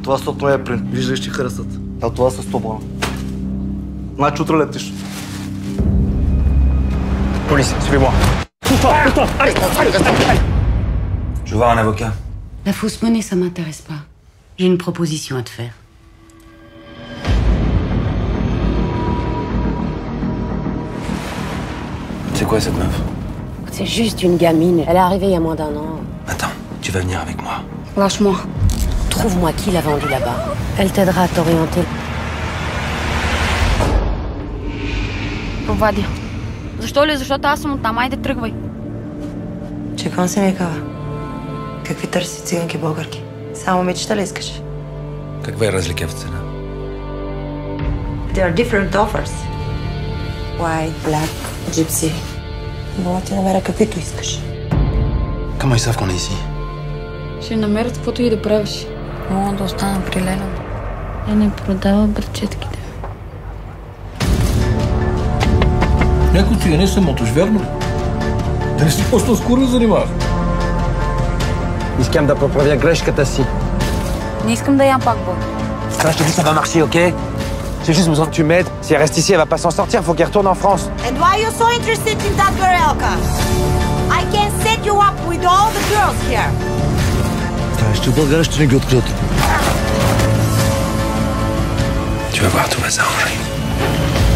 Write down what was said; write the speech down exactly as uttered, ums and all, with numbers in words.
Това са от моя плен. Виждаш, ще харесат. А това са сто бона. Значи утре летиш. Police, suivez-moi. Pousse-toi, pousse-toi. Allez, allez, allez. Je veux voir un avocat. La fausse monnaie, ça m'intéresse pas. J'ai une proposition à te faire. C'est quoi cette meuf? C'est juste une gamine. Elle est arrivée il y a moins d'un an. Attends, tu vas venir avec moi. Lâche-moi. Trouve-moi qui l'a vendue là-bas. Elle t'aidera à t'orienter. Провади. Защо ли? Защото аз съм оттам. Айде, тръгвай. Чекам се, Микава. Какви търси циганки българки? Само мечта ли искаш? Каква е разлика в цена? There are different offers. White, black, gypsy. Мога ти намеря каквито искаш. Comment ils savent qu'on est ici? Ще намерят каквото и да правиш. Мога да остана при Лена. Я не продава бърчетките. Някой ти я не се моташ, вярно ли? Да не си почнал с кури да занимаваш? Искам да поправя грешката си. Не искам да ям пак бог. Ça, je te dis, ça va marcher, ok? J'ai juste besoin que tu m'aides. Si elle reste ici, elle va pas s'en sortir. Faut qu'elle retourne en France. And why are you so interested in that girl, Elka? I can set you up with all the girls here. Ще в България ще не ги открият. Tu vas voir, tout va s'arranger.